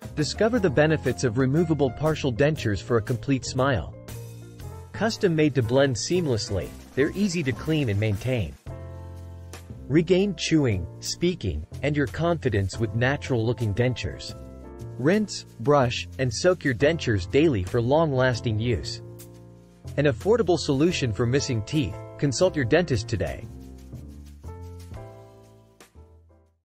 Discover the benefits of removable partial dentures for a complete smile. Custom made to blend seamlessly, they're easy to clean and maintain. Regain chewing, speaking, and your confidence with natural-looking dentures. Rinse, brush, and soak your dentures daily for long-lasting use. An affordable solution for missing teeth. Consult your dentist today.